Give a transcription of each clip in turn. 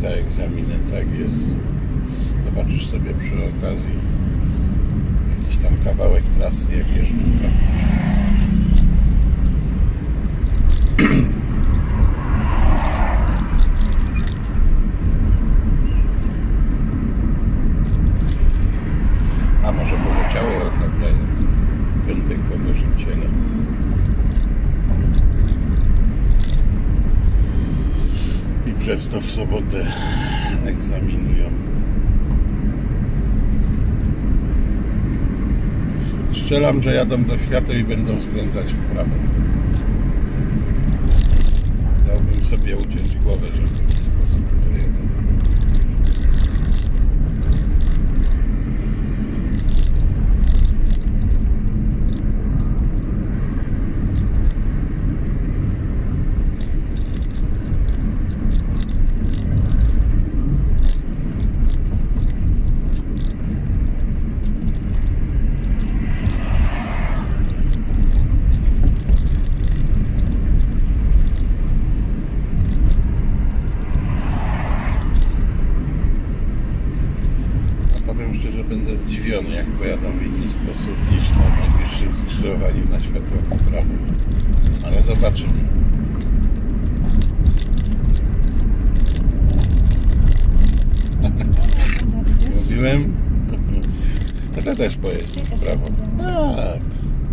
za egzaminem, tak jest. Zobaczysz sobie przy okazji jakiś tam kawałek trasy, jak jeżdżą. A może poleciało, odrabiają piątek po Bożyciele. I przez to w sobotę egzaminują. Strzelam, że jadą do Światu i będą skręcać w prawo. Dałbym sobie uciąć głowę, że w taki sposób pojedę. Powiem szczerze, będę zdziwiony, jak pojadą w inny sposób niż na najbliższym skrzyżowaniu na światło po prawo. Ale zobaczymy. Mówiłem? No to też pojedź w prawo. Tak.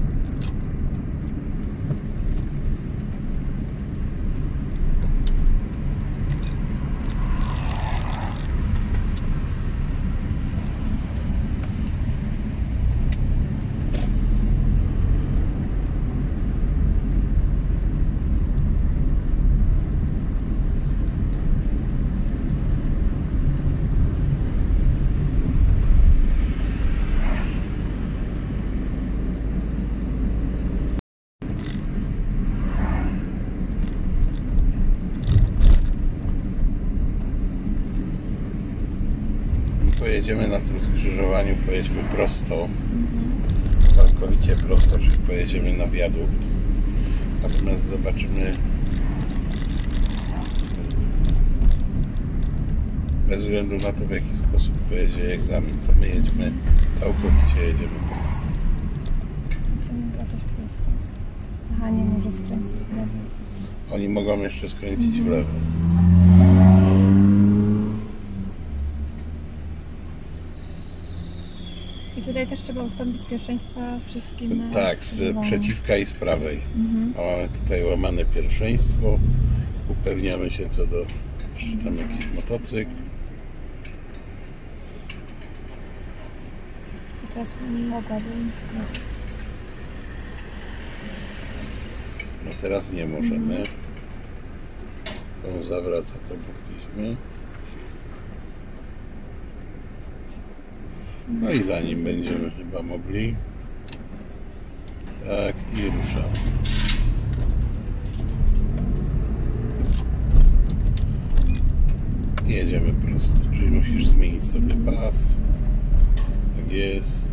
Pojedziemy na tym skrzyżowaniu, pojedźmy prosto, całkowicie prosto, czyli pojedziemy na wiadukt. Natomiast zobaczymy, bez względu na to, w jaki sposób pojedzie egzamin, to my jedziemy, całkowicie jedziemy prosto. Egzamin to też prosto. Aha, nie może skręcić w lewo. Oni mogą jeszcze skręcić w lewo. I tutaj też trzeba ustąpić pierwszeństwa wszystkim. Tak, z przeciwka i z prawej. A mamy tutaj łamane pierwszeństwo. Upewniamy się co do, czy tam jakiś motocykl. I teraz mogłabym. No teraz nie możemy. On zawraca, to mogliśmy. No i za nim będziemy chyba mogli. Tak, i ruszamy. Jedziemy prosto, czyli musisz zmienić sobie pas. Tak jest.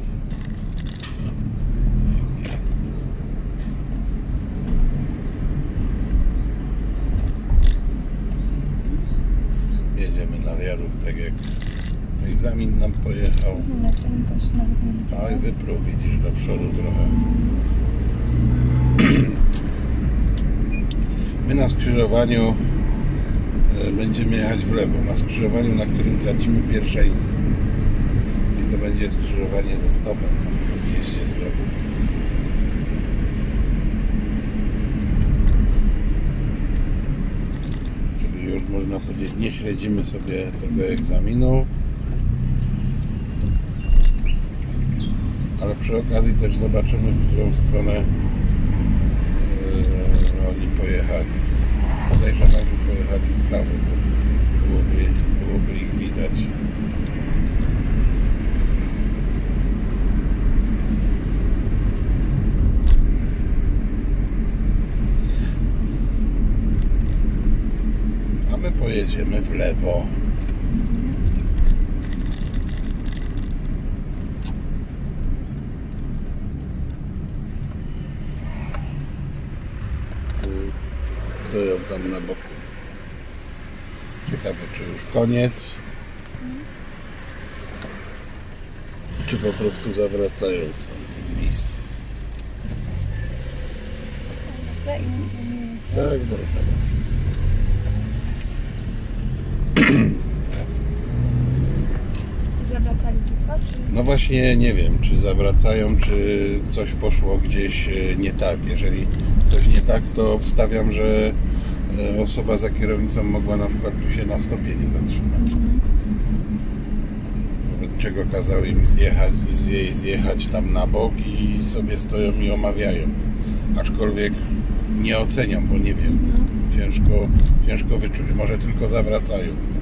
Jedziemy na wiadukt, tak jak egzamin nam pojechał. Egzamin też nawet nie widziałem. Oj, wyprół, widzisz, do przodu trochę. My na skrzyżowaniu będziemy jechać w lewo. Na skrzyżowaniu, na którym tracimy pierwszeństwo. I to będzie skrzyżowanie ze stopem po zjeździe z wiaduktu. Czyli już można powiedzieć, nie śledzimy sobie tego egzaminu. Ale przy okazji też zobaczymy, w którą stronę oni pojechali. Podejrzewam, że pojechali w prawo, bo byłoby ich widać. A my pojedziemy w lewo. Stoją tam na boku. Ciekawe, czy już koniec, czy po prostu zawracają w to miejsce. Dobra, i nic nie mieli. Tak, można. Zawracali tylko, czy... No właśnie nie wiem, czy zawracają, czy coś poszło gdzieś nie tak. Jeżeli coś nie tak, to obstawiam, że osoba za kierownicą mogła na przykład tu się na stopie nie zatrzymać. Wobec czego kazał im zjechać tam na bok i sobie stoją i omawiają. Aczkolwiek nie oceniam, bo nie wiem. Ciężko wyczuć. Może tylko zawracają.